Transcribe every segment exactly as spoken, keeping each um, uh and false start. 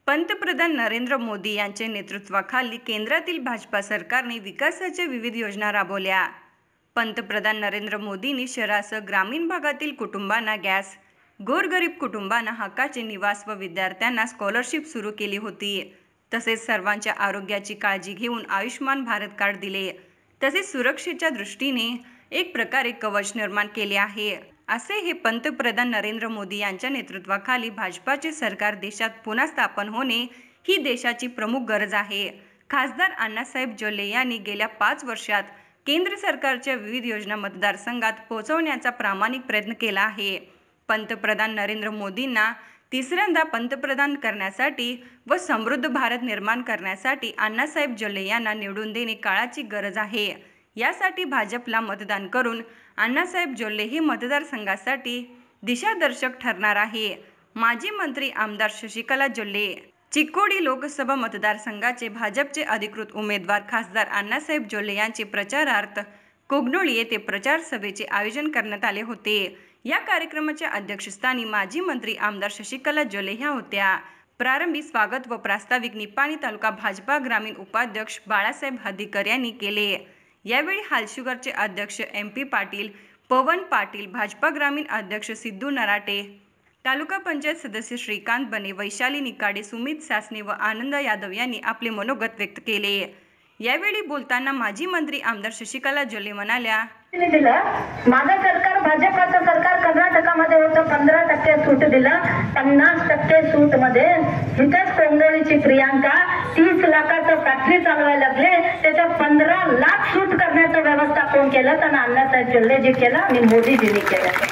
पंतप्रधान नरेंद्र मोदी यांच्या नेतृत्वाखाली केंद्रातील भाजपा सरकारने विकासाच्या विविध योजना राबवल्या. पंतप्रधान नरेंद्र मोदींनी शहरासह ग्रामीण भागातील कुटुंबांना गॅस, गोरगरीब कुटुंबांना हक्काचे निवास व विद्यार्थ्यांना स्कॉलरशिप सुरू केली होती. तसेच सर्वांच्या आरोग्याची काळजी घेऊन आयुष्मान भारत कार्ड दिले. तसेच सुरक्षेच्या दृष्टीने एक प्रकारे कवच निर्माण केले आहे. असे हे पंतप्रधान नरेंद्र मोदी यांच्या नेतृत्वाखाली भाजपाचे सरकार देशात पुन्हा स्थापन होणे ही देशाची प्रमुख गरज आहे. खासदार अण्णासाहेब जोल्ले यांनी गेल्या पाच वर्षात केंद्र सरकारच्या विविध योजना मतदारसंघात पोहोचवण्याचा प्रामाणिक प्रयत्न केला आहे. पंतप्रधान नरेंद्र मोदींना तिसऱ्यांदा पंतप्रधान करण्यासाठी व समृद्ध भारत निर्माण करण्यासाठी अण्णासाहेब जोल्ले यांना निवडून देणे काळाची गरज आहे. यासाठी भाजपला मतदान करून अण्णासाहेब जोल्ले हे मतदारसंघासाठी दिशादर्शक ठरणार आहे. माजी मंत्री आमदार शशिकला जोल्ले चिक्कोडी लोकसभा मतदारसंघाचे भाजपचे अधिकृत उमेदवार खासदार अण्णासाहेब जोल्ले यांचे प्रचारार्थ कोगनोळी येथे प्रचार सभेचे आयोजन करण्यात आले होते. या कार्यक्रमाच्या अध्यक्षस्थानी माजी मंत्री आमदार शशिकला जोल्ले ह्या होत्या. प्रारंभी स्वागत व प्रास्ताविक निपाणी तालुका भाजपा ग्रामीण उपाध्यक्ष बाळासाहेब हद्दीकर यांनी केले. यावेळी हालशुगरचे अध्यक्ष एम पी पाटील, पवन पाटील, भाजपा ग्रामीण अध्यक्ष सिद्धू नराटे, तालुका पंचायत सदस्य श्रीकांत बने, वैशाली निकाडे, सुमित सासने व आनंद यादव यांनी आपले मनोगत व्यक्त केले. यावेळी बोलताना माजी मंत्री आमदार शशिकला जोल्ले म्हणाल्या, माझं सरकार भाजपाचं सरकार कर्नाटकामध्ये होतं, पंधरा टक्के सूट दिलं, पन्नास टक्के सूट मध्ये इथेच कोंगोळीची प्रियांका तीस लाखाचं फॅक्टरी चालवायला लागले, त्याच्यात पंधरा लाख सूट करण्याचं व्यवस्था कोण केलं तर अण्णासाहेब जोल्लेजी केलं आणि मोदीजींनी केलं.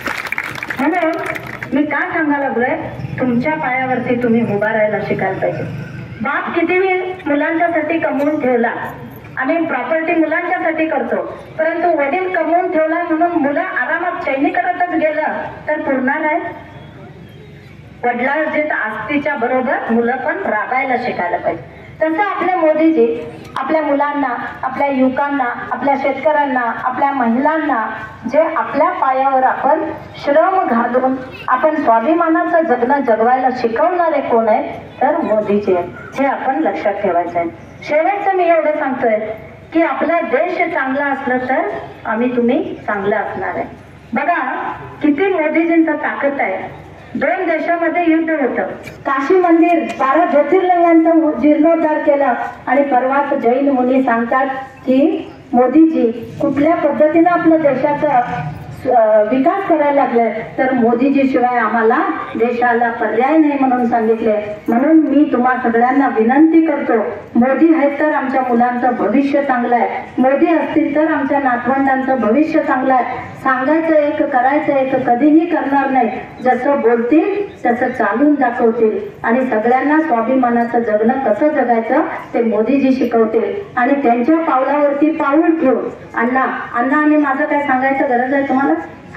म्हणून मी काय सांगायला लागलोय, तुमच्या पायावरती तुम्ही उभा राहायला शिकायला पाहिजे. बाप कितीही मुलांच्यासाठी कमवून ठेवला आणि प्रॉपर्टी मुलांच्यासाठी करतो, परंतु वडील कमवून ठेवला म्हणून मुलं आरामात चैनी करतच गेलं तर पुरणार आहे. वडिलांच्या आस्तीच्या बरोबर मुलं पण राबायला शिकायला पाहिजे. तसं आपल्या मोदीजी आपल्या मुलांना, आपल्या युवकांना, आपल्या शेतकऱ्यांना, आपल्या महिलांना जे आपल्या पायावर आपण श्रम घालून आपण स्वाभिमानाचं जगणं जगवायला शिकवणारे कोण आहे तर मोदीजी आहेत. हे आपण लक्षात ठेवायचं आहे. शेवटचं मी एवढं सांगतोय की आपला देश चांगला असलं तर आम्ही तुम्ही चांगलं असणार आहे. बघा किती मोदीजींचं ताकद आहे. दोन देशामध्ये युद्ध होतं, काशी मंदिर बारा ज्योतिर्लिंगांचा जीर्णोद्धार केला आणि परवाच जैन मुनी सांगतात की मोदीजी कुठल्या पद्धतीने आपल्या देशाचा विकास करायला लागले तर मोदीजी शिवाय आम्हाला देशाला पर्याय नाही म्हणून सांगितले. म्हणून मी तुम्हा सगळ्यांना विनंती करतो, मोदी आहेत तर आमच्या मुलांचं भविष्य चांगलं आहे, मोदी असतील तर आमच्या नातवंडांचं भविष्य चांगलं आहे. सांगायचं एक, करायचं एक, कधीही करणार नाही. जसं बोलतील तसं चालून दाखवतील आणि सगळ्यांना स्वाभिमानाचं जगणं कसं जगायचं ते मोदीजी शिकवतील आणि त्यांच्या पावलावरती पाऊल ठेवून अण्णा अण्णा आणि माझं काय सांगायचं गरज आहे तुम्हाला?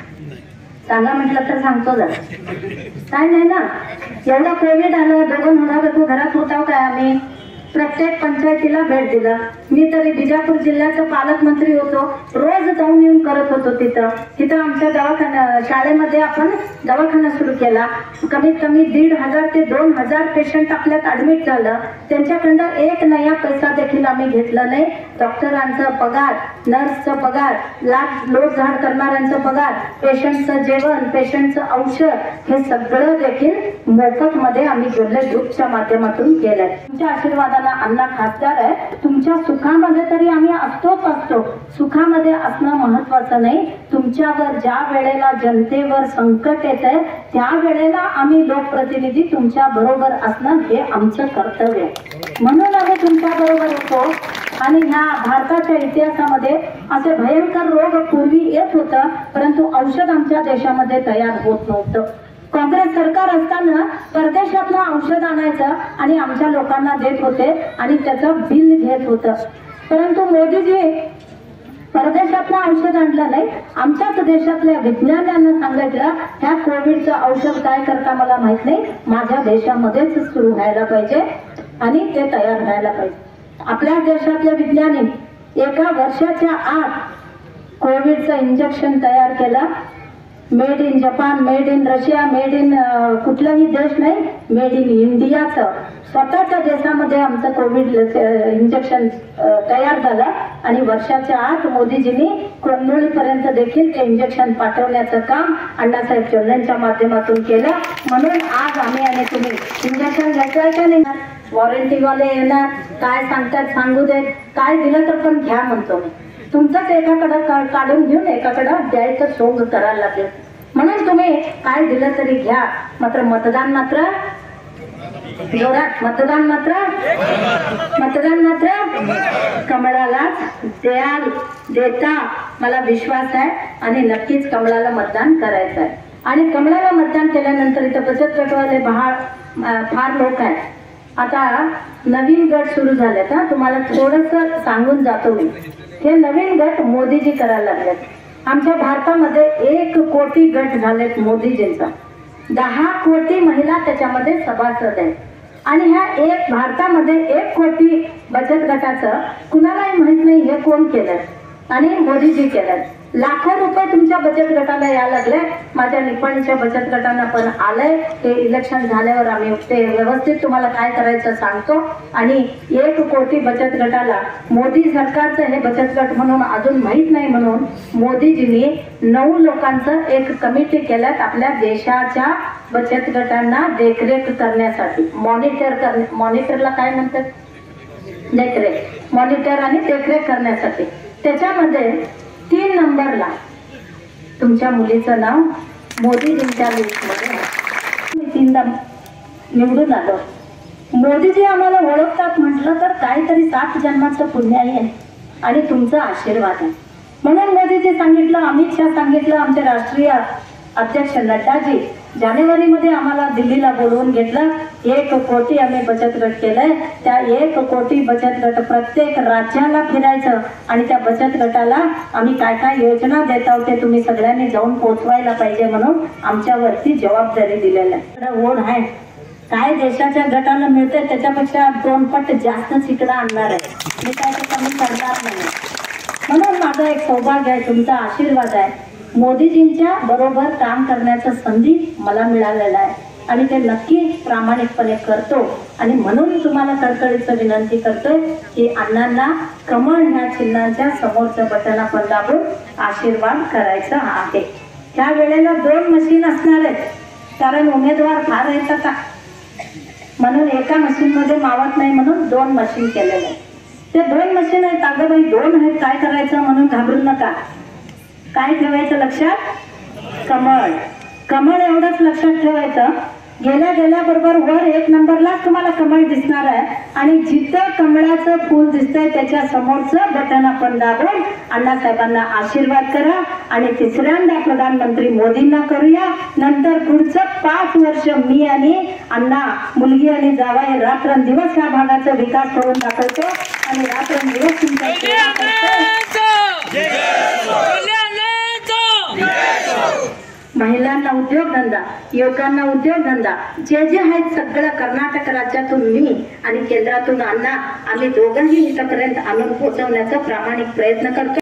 सांगा म्हटलं तर सांगतो जरा. काय नाही ना, एवढा कोविड आलं, बघून होणार घरात होता काय आम्ही? प्रत्येक पंचायतीला भेट दिला. मी तरी बिजापूर जिल्ह्याचा पालकमंत्री होतो, रोज जाऊन येऊन करत होतो. तिथं तिथं आमच्या दवाखाना शाळेमध्ये आपण दवाखाना सुरू केला. कमीत कमी दीड हजार ते दोन हजार पेशंट आपल्यात ऍडमिट झालं. त्यांच्याकडनं एक नया पैसा देखील आम्ही घेतला नाही. डॉक्टरांचा पगार, नर्सचा पगार, लाख लोट झाड करणाऱ्यांचा पगार, पेशंटचं जेवण, पेशंटचं औषध हे सगळं देखील मोफत मध्ये आम्ही जोल्ले ग्रुपच्या माध्यमातून केलंय. तुमच्या आशीर्वादाने अण्णा खासदार आहे. तुमच्या सुखामध्ये तरी आम्ही असतोच असतो. सुखामध्ये असणं महत्वाचं नाही. तुमच्यावर ज्या वेळेला जनतेवर संकट येत आहे त्या वेळेला आम्ही लोकप्रतिनिधी तुमच्या बरोबर असणं हे आमचं कर्तव्य आहे. म्हणून आम्ही तुमच्या बरोबर होतो. आणि ह्या भारताच्या इतिहासामध्ये असे भयंकर रोग पूर्वी येत होतं, परंतु औषध आमच्या देशामध्ये तयार होत नव्हतं. काँग्रेस सरकार असताना परदेशातलं औषध आणायचं आणि आमच्या लोकांना देत होते आणि त्याचं बिल घेत होतं. परंतु मोदीजी परदेशातलं औषध आणलं नाही, आमच्याच देशातल्या विज्ञानानं सांगितलं ह्या कोविडचं औषध काय करता मला माहित नाही, माझ्या देशामध्येच सुरू व्हायला पाहिजे आणि ते तयार व्हायला पाहिजे. आपल्या देशातल्या विज्ञानी एका वर्षाच्या आत कोविडचं इंजेक्शन तयार केलं. Made in Japan, made in Russia, made in कुठलाही देश नाही, मेड इन इंडियाचं स्वतःच्या देशामध्ये आमचं कोविड इंजेक्शन तयार झालं आणि वर्षाच्या आत मोदीजींनी कोंडोळीपर्यंत देखील ते इंजेक्शन पाठवण्याचं काम अण्णासाहेब जोल्लेंच्या माध्यमातून केलं. म्हणून आज आम्ही आणि तुम्ही इंजेक्शन घ्यायचं का नाही, वॉरंटीवाले येणार, काय सांगतात सांगू देत, काय दिलं तर पण घ्या म्हणतो मी. तुमचंच एकाकडं काढून घेऊन एकाकडं द्यायचं सोंग करायला लागेल. म्हणून तुम्ही काय दिलं तरी घ्या, मात्र मतदान मात्र जोरात, मतदान मात्र मतदान मात्र कमळालाच द्याल देता मला विश्वास आहे आणि नक्कीच कमळाला मतदान करायचं आहे. आणि कमळाला मतदान केल्यानंतर इथं बचत गटवाले बहा फार लोक आहेत. आता नवीन गट सुरू झालेत हा, तुम्हाला थोडंसं सांगून जातो मी. हे नवीन गट मोदीजी करायला लागलेत. आमच्या भारतामध्ये एक कोटी गट झालेत मोदीजींचा. दहा कोटी महिला त्याच्यामध्ये सभासद आहेत. आणि ह्या एक भारतामध्ये एक कोटी बचत गटाचं कुणालाही माहित नाही हे कोण केलं आणि मोदीजी केलं. लाखो रुपये तुमच्या बचत गटाला यायला लागले. माझ्या निपाणीच्या बचत गटांना पण आलंय. ते इलेक्शन झाल्यावर आम्ही ते व्यवस्थित तुम्हाला काय करायचं सांगतो. आणि एक कोटी बचत गटाला मोदी सरकारचं हे बचत गट म्हणून अजून माहीत नाही म्हणून मोदीजींनी नऊ लोकांचं एक कमिटी केल्यात आपल्या देशाच्या बचत गटांना देखरेख करण्यासाठी. मॉनिटर करणे, मॉनिटरला काय म्हणतात, देखरेख, मॉनिटर आणि देखरेख करण्यासाठी. त्याच्यामध्ये तीन नंबरला तुमच्या मुलीचं नाव मोदीजींच्या लिस्टमध्ये. मी तीनदा निवडून आलो. मोदीजी आम्हाला ओळखतात म्हटलं तर काहीतरी सात जन्माचं पुण्य आहे आणि तुमचा आशीर्वाद आहे. म्हणून मोदीजी सांगितलं, अमित शहा सांगितलं, आमचे राष्ट्रीय अध्यक्ष नड्डाजी जानेवारीमध्ये आम्हाला दिल्लीला बोलवून घेतलं. एक कोटी आम्ही बचत गट केलंय. त्या एक कोटी बचत गट प्रत्येक राज्याला फिरायचं आणि त्या बचत गटाला आम्ही काय काय योजना देत आहोत ते तुम्ही सगळ्यांनी जाऊन पोहोचवायला पाहिजे म्हणून आमच्यावरती जबाबदारी दिलेली आहे. ओढ आहे काय देशाच्या गटाला मिळते त्याच्यापेक्षा दोन पट जास्तच इकडं आणणार आहे. मी काय ते कमी करणार नाही. म्हणून माझं एक सौभाग्य आहे, तुमचा आशीर्वाद आहे. मोदीजींच्या बरोबर काम करण्याचं संधी मला मिळालेला आहे आणि ते नक्की प्रामाणिकपणे करतो. आणि म्हणून तुम्हाला कळकळीचं विनंती करतोय की अण्णांना कमळ ह्या चिन्हांच्या समोरचं बटन आपण दाबून आशीर्वाद करायचा आहे. त्या वेळेला दोन मशीन असणार आहेत कारण उमेदवार फार आहेत आता, म्हणून एका मशीन मध्ये मावत नाही म्हणून दोन मशीन केलेले आहेत. ते दोन मशीन आहेत, अगं बाई दोन आहेत काय करायचं म्हणून घाबरू नका. काय ठेवायचं लक्षात, कमळ. कमळ एवढंच लक्षात ठेवायचं. गेल्या गेल्याबरोबर वर एक नंबरलाच तुम्हाला कमळ दिसणार आहे आणि जिथं कमळाचं फूल दिसतंय त्याच्या समोरचं बटन आपण दाबून अण्णासाहेबांना आशीर्वाद करा. आणि तिसऱ्यांदा प्रधानमंत्री मोदींना करूया. नंतर पुढचं पाच वर्ष मी आणि अण्णा, मुलगी आणि जावाई रात्रंदिवस या भागाचा विकास करून दाखवतो आणि रात्रंदिवस तुमच्या सेवा करतो. महिलांना उद्योगधंदा, युवकांना उद्योगधंदा, जे जे आहेत सगळं कर्नाटक राज्यातून मी आणि केंद्रातून अण्णा आम्ही दोघंही इथपर्यंत आणून पोहोचवण्याचा प्रामाणिक प्रयत्न करतो.